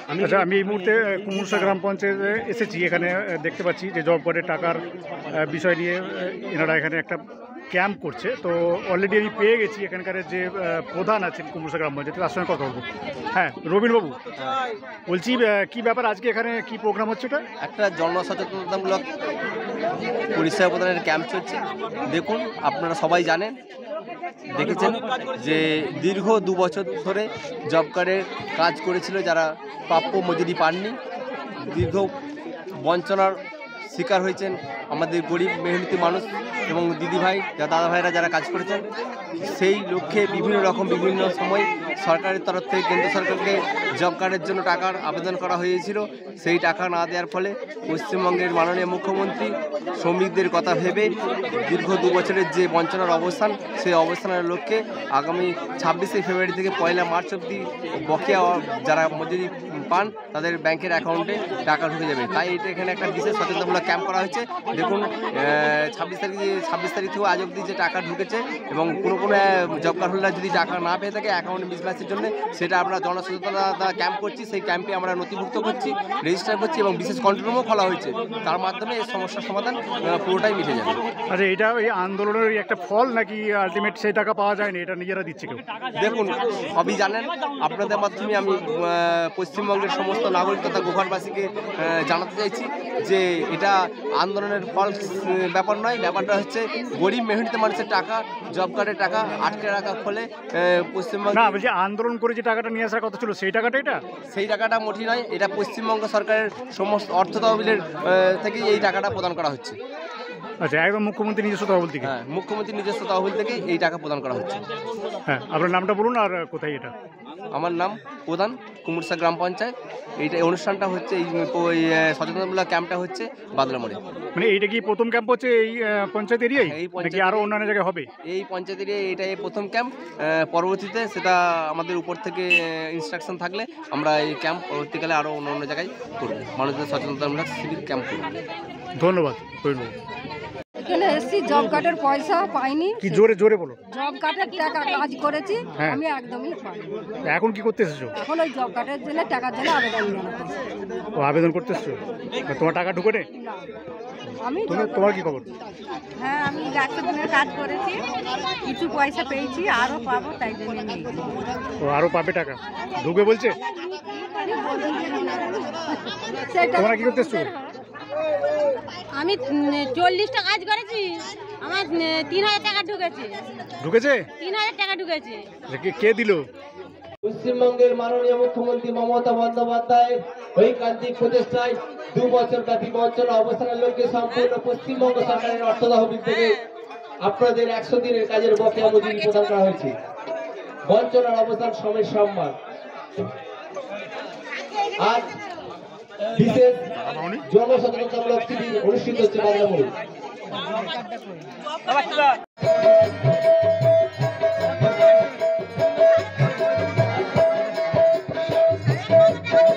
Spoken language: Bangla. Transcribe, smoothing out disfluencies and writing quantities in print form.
আচ্ছা, আমি এই মুহূর্তে কুমুরসা গ্রাম পঞ্চায়েতে এসেছি। এখানে দেখতে পাচ্ছি যে জব কার্ডের টাকার বিষয় নিয়ে এনারা এখানে একটা ক্যাম্প করছে। তো অলরেডি আমি পেয়ে গেছি এখানকার যে প্রধান আছেন কুমুরসা গ্রাম পঞ্চায়েতে, তার সঙ্গে কথা বলবো। হ্যাঁ, রবীনবাবু, বলছি কি ব্যাপার আজকে এখানে কি প্রোগ্রাম হচ্ছে? এটা একটা জনসচেতনতামূলক পরিষেবা প্রদানের ক্যাম্প চলছে। দেখুন, আপনারা সবাই জানেন, দেখেছেন যে দীর্ঘ 2 বছর ধরে জব কার্ডের কাজ করেছিল যারা প্রাপ্য মজুরি পাননি, দীর্ঘ বঞ্চনার শিকার হয়েছেন আমাদের গরিব মেহনতি মানুষ এবং দিদিভাই দাদা ভাইরা যারা কাজ করেছেন। সেই লক্ষ্যে বিভিন্ন সময় সরকারের তরফ থেকে কেন্দ্র সরকারকে জব কার্ডের জন্য টাকার আবেদন করা হয়েছিল। সেই টাকা না দেওয়ার ফলে পশ্চিমবঙ্গের মাননীয় মুখ্যমন্ত্রী শ্রমিকদের কথা ভেবে দীর্ঘ 2 বছরের যে বঞ্চনার অবস্থান, সেই অবস্থানের লক্ষ্যে আগামী 26শে ফেব্রুয়ারি থেকে 1 মার্চ অবধি বকেয়া যারা মজুরি পান তাদের ব্যাংকের অ্যাকাউন্টে টাকা ঢুকে যাবে। তাই এটা এখানে একটা বিশেষ সচেতনতামূলক ক্যাম্প করা হয়েছে। দেখুন, 26 তারিখ থেকে আজ অবধি যে টাকা ঢুকেছে এবং কোনো জব কার্ড হোল্ডার যদি টাকা না পেয়ে থাকে অ্যাকাউন্ট মিসম্যাচের জন্য, সেটা আমরা জনসচেতনতা ক্যাম্প করছি। সেই ক্যাম্পে আমরা নথিভুক্ত করছি, রেজিস্টার করছি এবং বিশেষ কন্ট্রোল রুমও খোলা হয়েছে। তার মাধ্যমে এই সমস্যার সমাধান পুরোটাই মিটে যাবে। আচ্ছা, এটা এই আন্দোলনের একটা ফল নাকি আলটিমেট সেই টাকা পাওয়া যায়নি, এটা নিজেরা দিচ্ছে কেউ? দেখুন, সবই জানেন, আপনাদের মাধ্যমে আমি পশ্চিমবঙ্গের সমস্ত নাগরিক তথা গোঘাটবাসীকে জানাতে চাইছি যে এটা আন্দোলনের ফল ব্যাপার নয়। ব্যাপারটা হচ্ছে গরিব মেহনতি মানুষের টাকা, জব কার্ডের টাকা আটকে রাখা ফলে পশ্চিমবঙ্গ না, বলছি আন্দোলন করে যে টাকাটা নিয়ে আসার কথা ছিল সেই টাকাটা, সেই টাকাটা মোটেই নয়। এটা পশ্চিমবঙ্গ সরকারের সমস্ত অর্থ তহবিলের থেকেই এই টাকাটা প্রদান করা হচ্ছে। আচ্ছা, একদম মুখ্যমন্ত্রী নিজস্ব তহবিল থেকে? হ্যাঁ, মুখ্যমন্ত্রী নিজস্ব তহবিল থেকে এই টাকা প্রদান করা হচ্ছে। হ্যাঁ, আপনার নামটা বলুন আর কোথায় এটা? আমার নাম প্রধান, কুমুরসা গ্রাম পঞ্চায়েত। এই অনুষ্ঠানটা হচ্ছে, এই সচেতনতামূলক ক্যাম্পটা হচ্ছে বাদলা মোড়ে। মানে এইটা কি প্রথম ক্যাম্প হচ্ছে এই পঞ্চায়েত এরিয়ায়, নাকি আরও অন্যান্য জায়গায় হবে? এই পঞ্চায়েত এরিয়ায় এটাই প্রথম ক্যাম্প। পরবর্তীতে সেটা আমাদের উপর থেকে ইনস্ট্রাকশন থাকলে আমরা এই ক্যাম্প পরবর্তীকালে আরও অন্য জায়গায় করব, মানুষদের সচেতনতামূলক শিবির ক্যাম্প করব। ধন্যবাদ। এখানে এসছি, জব কার্ডের পয়সা পাইনি। কি জোরে জোরে বলো? জব কার্ডের টাকা কাজ করেছি, হ্যাঁ। আমি একদমই পাইনি। এখন কি করতে এসেছো? এখন ওই জব কার্ডের জন্য টাকার জন্য আবেদন জানাতে এসেছি। ও, আবেদন করতে এসেছো? তোমার টাকা ঢুকে নেই? না, আমি তোমার কি খবর? হ্যাঁ, আমি 100 দিনের কাজ করেছি, কিছু পয়সা পেয়েছি, আরও পাবো, তাই জন্য নিয়েছি। ও, আরও পাবে টাকা? ঢুকবে বলছে? তোমরা কি করতে এসছো? আমি 40টা কাজ করেছি, আমার 3000 টাকা ঢুকেছে। 3000 টাকা ঢুকেছে। কে দিল? পশ্চিমবঙ্গের মাননীয় মুখ্যমন্ত্রী মমতা বন্দ্যোপাধ্যায় ঐকান্তিক প্রচেষ্টায় 2 বছর ব্যাপী বঞ্চনা অবস্থানের লক্ষ্যে সম্পূর্ণ পশ্চিমবঙ্গ সরকারের অর্থ তহবিল থেকে আপনাদের 100 দিনের কাজের বকেয়া মজুরি প্রদান করা হয়েছে। বঞ্চনার অবস্থান সমেত সম্মান। আজ বিশেষ জনসচেতনতামূলক শিবির অনুষ্ঠিত হচ্ছে বাংলা মোড়ে।